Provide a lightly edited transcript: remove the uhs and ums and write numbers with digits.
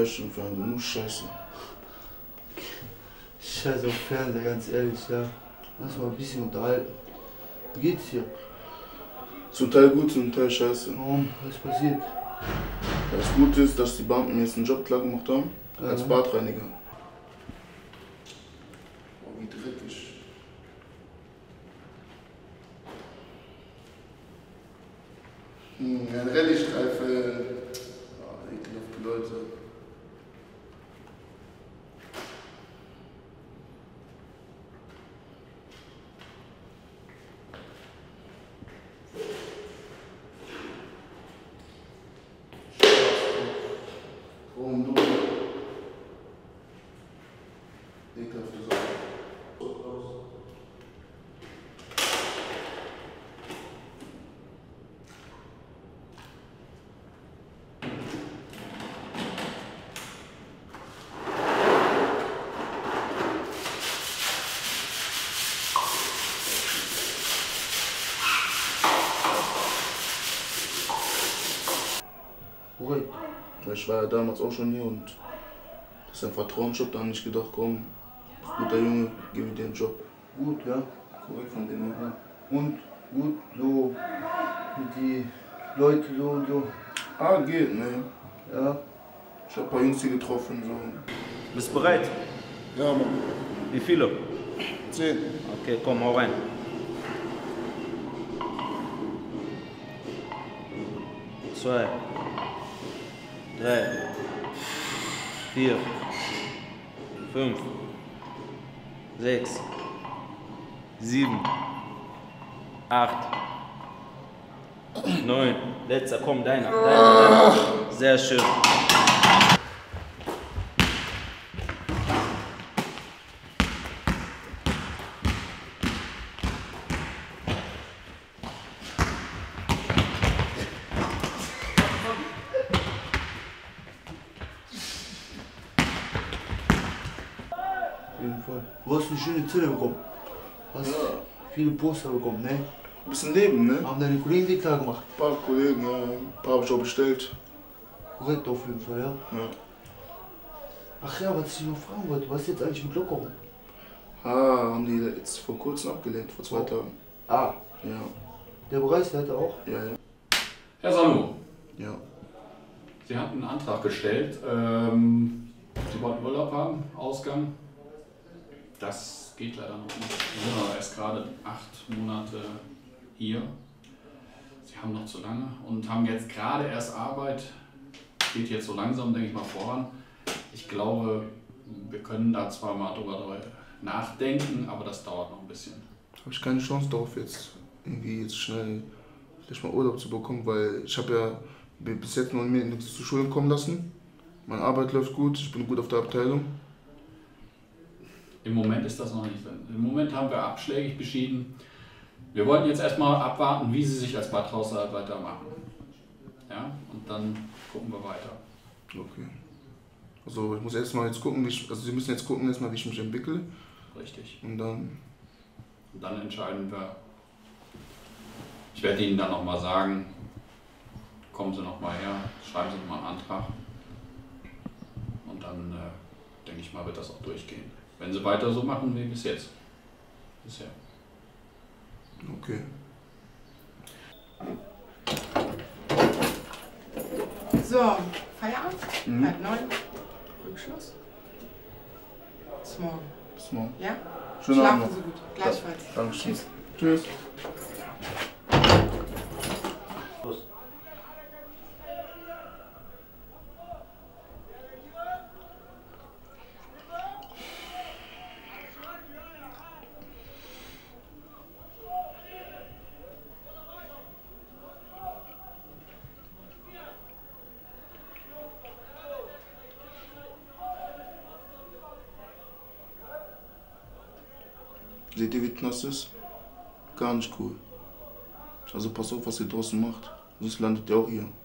Playstation, Fernseher, nur Scheiße. Scheiß auf Fernseher, ganz ehrlich, ja. Lass mal ein bisschen unterhalten. Wie geht's dir? Zum Teil gut, zum Teil scheiße. Warum? Was ist passiert? Das Gute ist, dass die Beamten mir jetzt einen Job klar gemacht haben, als Badreiniger. Oh, wie dreckig. Ein Rallye-Streifen. Oh, ekelhafte Leute. Warum du? Ekelhafte Sache. Korrekt. Ich war ja damals auch schon hier und das ist ein Vertrauensjob, da habe ich gedacht, komm, guter Junge, gib mir den Job. Gut, ja. Korrekt von denen. Ja. Und gut, so mit die Leute so und so. Ah, geht, ne? Ja. Ich hab ein paar Jungs hier getroffen, so. Bist du bereit? Ja, Mann. Wie viele? 10. Okay, komm, hau rein. Zwei, drei, vier, fünf, sechs, sieben, acht, neun. Letzter, komm, deiner. Sehr schön. Auf jeden Fall. Du hast eine schöne Zelle bekommen. Hast viele Poster bekommen, ne? Ein bisschen Leben, ne? Haben deine Kollegen dir klar gemacht. Ein paar Kollegen, ja. Ein paar hab ich auch bestellt. Korrekt auf jeden Fall, ja. Ja. Ach ja, was ich noch fragen wollte, was ist jetzt eigentlich mit Lockerung? Ah, haben die jetzt vor kurzem abgelehnt, vor 2 Tagen. Ah, Ja. der Bereichsleiter auch? Ja, ja. Herr Sanu, Ja. Sie hatten einen Antrag gestellt. Sie wollten Urlaub haben, Ausgang. Das geht leider noch nicht. Sie sind aber erst gerade 8 Monate hier. Sie haben noch zu lange und haben jetzt gerade erst Arbeit. Geht jetzt so langsam, denke ich mal, voran. Ich glaube, wir können da zwar mal drüber nachdenken, aber das dauert noch ein bisschen. Habe ich keine Chance darauf, jetzt irgendwie jetzt schnell vielleicht mal Urlaub zu bekommen, weil ich habe ja bis jetzt noch mir nichts zu Schulden kommen lassen. Meine Arbeit läuft gut, ich bin gut auf der Abteilung. Im Moment ist das noch nicht drin. Im Moment haben wir abschlägig beschieden. Wir wollten jetzt erstmal abwarten, wie Sie sich als Badhausarbeiter machen. Ja, und dann gucken wir weiter. Okay. Also ich muss erstmal jetzt gucken, Sie müssen jetzt gucken erstmal, wie ich mich entwickle. Richtig. Und dann. Und dann entscheiden wir. Ich werde Ihnen dann nochmal sagen, kommen Sie nochmal her, schreiben Sie nochmal einen Antrag. Und dann denke ich mal, wird das auch durchgehen. Wenn Sie weiter so machen wie bis jetzt. Bisher. Okay. So, Feierabend? 8:30, Rückschluss. Bis morgen. Bis morgen. Ja? Schönen Schlafen Abend. Sie gut. Gleichfalls. Danke. Tschüss. Tschüss. Seht ihr, wie Knast ist? Gar nicht cool. Also pass auf, was ihr draußen macht. Sonst landet ihr auch hier.